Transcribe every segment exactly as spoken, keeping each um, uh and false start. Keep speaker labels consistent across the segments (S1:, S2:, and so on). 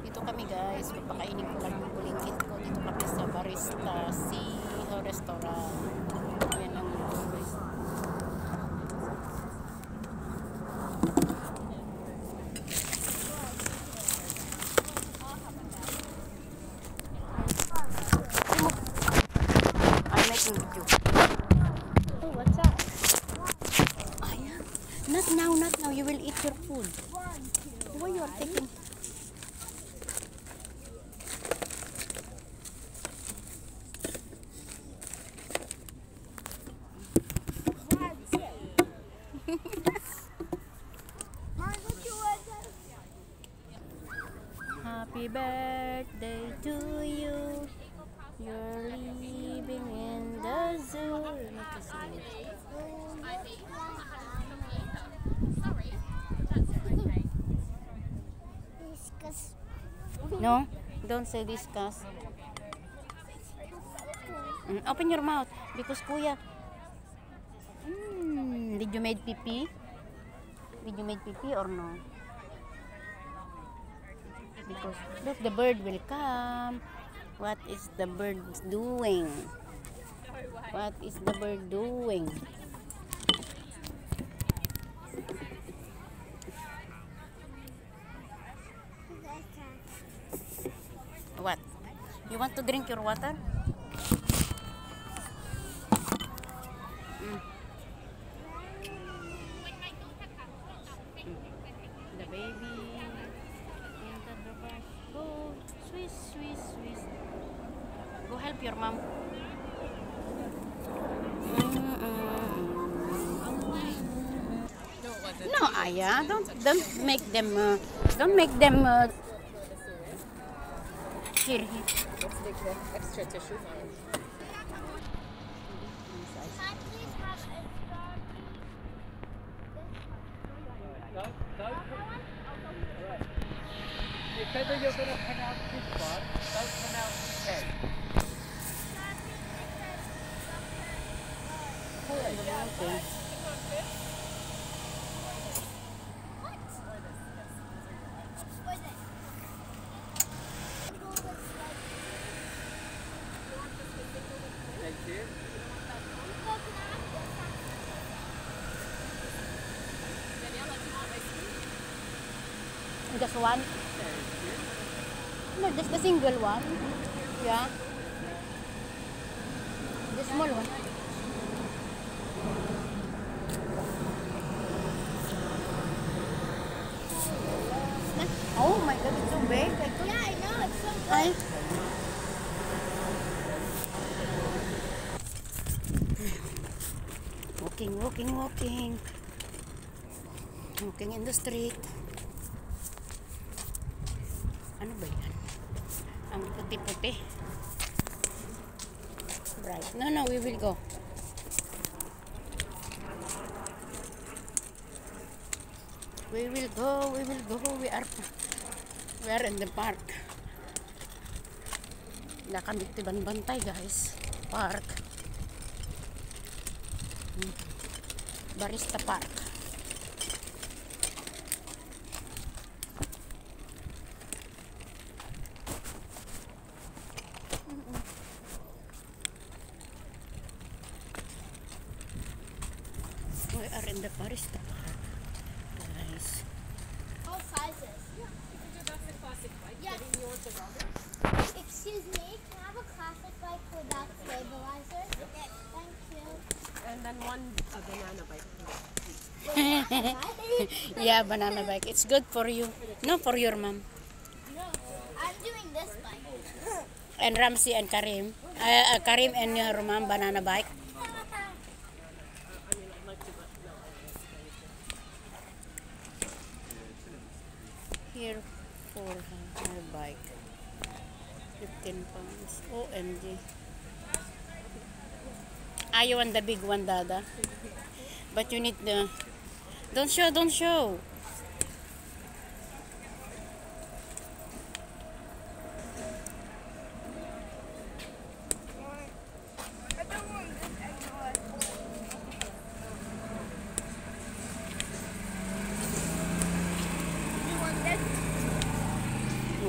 S1: Dito kami guys, papakainin ko lang yung bulingkit ko. Dito kami sa Battersea restaurant. Yan ang guys. I'm making video.
S2: Oh, what's up?
S1: Ayan. Not now, not now. You will eat your food. Why you are taking... Happy birthday to you. You're living in the zoo. No, don't say discuss. Mm, open your mouth because kuya. Mm, did you made pee-pee? Did you made pee-pee or no? Because look, the bird will come. What is the bird doing? What is the bird doing? What? You want to drink your water? Mm. The baby entered the bus. Go, swish, swish, swish. Go help your mom. No, Aya, don't don't make them uh, don't make them uh, here.
S2: Let's take the extra tissue.
S3: Don't, don't put, alright. If ever you're going to pronounce this one, don't pronounce ten.
S1: Okay.
S3: Thank you.
S1: Just one? No, just the single one. Yeah. The small one. Oh my god, it's so big. Like,
S2: Yeah, I know, it's so good.
S1: Ay. Walking, walking, walking. Walking in the street. Ano ba yan? Ang puti-puti. Right. No, no, we will go. We will go, we will go. We are we are in the park. Wala kami tiban-bantay, guys. Park. Hmm. Barista Park. We are in the Barista Park, guys.
S2: All sizes.
S4: That's the classic bike.
S2: Yes.
S4: Getting you onto rubber.
S2: Excuse me, can I have a classic bike without stabilizer? Yes. Thank you.
S4: And then one a banana bike.
S1: Yeah, banana bike. It's good for you. No, for your mom.
S2: No, I'm doing this bike.
S1: And Ramsey and Karim. Uh, uh, Karim and your mom, banana bike. Here for her bike. fifteen pounds. O M G. Ah, you want the big one, Dada? But you need the... Don't show, don't show.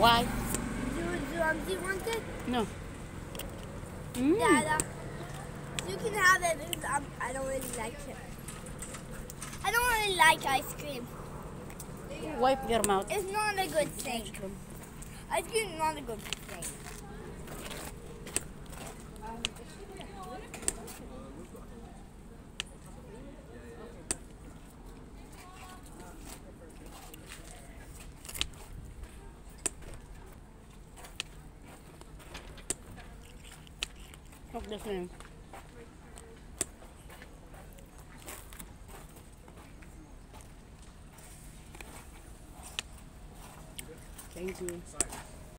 S1: Why?
S2: Do, do, um, do you want it?
S1: No. Mm.
S2: Dada. You can have it because um, I don't really like it. I don't really like ice cream.
S1: Wipe your mouth.
S2: It's not a good thing. Ice cream is not a good thing.
S1: Look the same. Thank you.